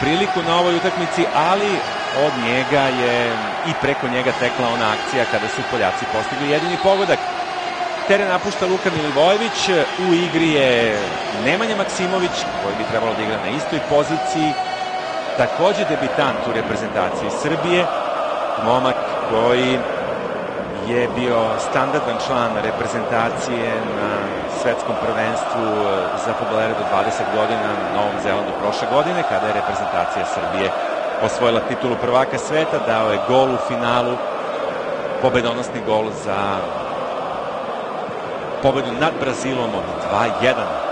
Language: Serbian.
priliku na ovoj utakmici, ali od njega je i preko njega tekla ona akcija kada su Poljaci postigli jedini pogodak. Teren napušta Luka Milivojević, u igri je Nemanja Maksimović, koji bi trebalo da igra na istoj poziciji, takođe debitant u reprezentaciji Srbije, momak koji je bio standardan član reprezentacije na svetskom prvenstvu za fudbalere do 20 godina na Novom Zelandu prošle godine, kada je reprezentacija Srbije osvojila titulu prvaka sveta. Dao je gol u finalu, pobedonosni gol za pobedu nad Brazilom od 2:1.